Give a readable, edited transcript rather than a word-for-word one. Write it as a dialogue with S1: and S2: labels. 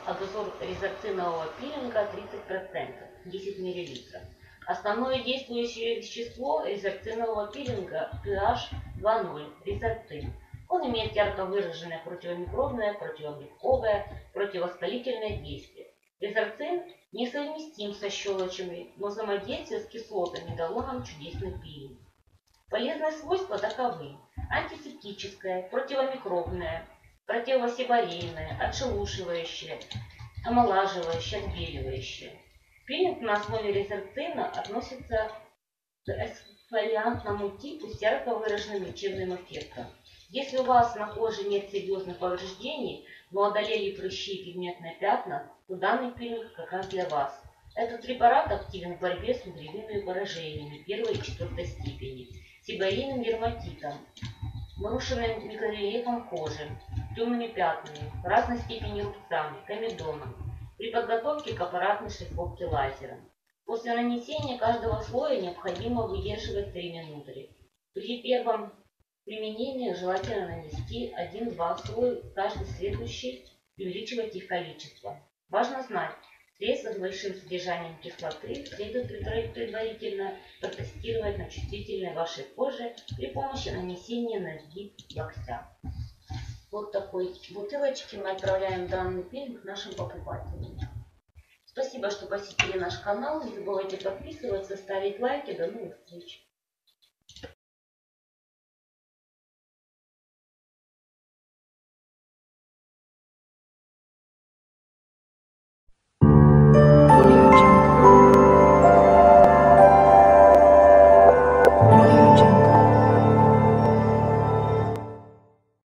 S1: Обзор резорцинового пилинга 30%, 10 мл. Основное действующее вещество резорцинового пилинга pH 2,0, резорцин. Он имеет ярко выраженное противомикробное, противогрибковое, противовоспалительное действие. Резорцин несовместим со щелочами, но взаимодействие с кислотами дало нам чудесный пилинг. Полезные свойства таковы: антисептическое, противомикробное, противосеболейное, отшелушивающее, омолаживающее, отбеливающее. Пилинг на основе резорцина относится к эксфолиантному типу с ярко выраженным лечебным эффектом. Если у вас на коже нет серьезных повреждений, но одолели прыщи и пигментные пятна, то данный пилинг как раз для вас. Этот препарат активен в борьбе с угревыми поражениями 1 и 4 степени, себорейным дерматитом, нарушенным микрорельефом кожи, темными пятнами, разной степени рубцами, комедоном, при подготовке к аппаратной шлифовке лазером. После нанесения каждого слоя необходимо выдерживать 3 минуты. При первом применении желательно нанести 1-2 слоя, каждый следующий увеличивать их количество. Важно знать, средства с большим содержанием кислоты следует предварительно протестировать на чувствительной вашей коже при помощи нанесения на сгиб локтя. Вот такой бутылочки мы отправляем данный пилинг нашим покупателям. Спасибо, что посетили наш канал. Не забывайте подписываться, ставить лайки. До новых встреч!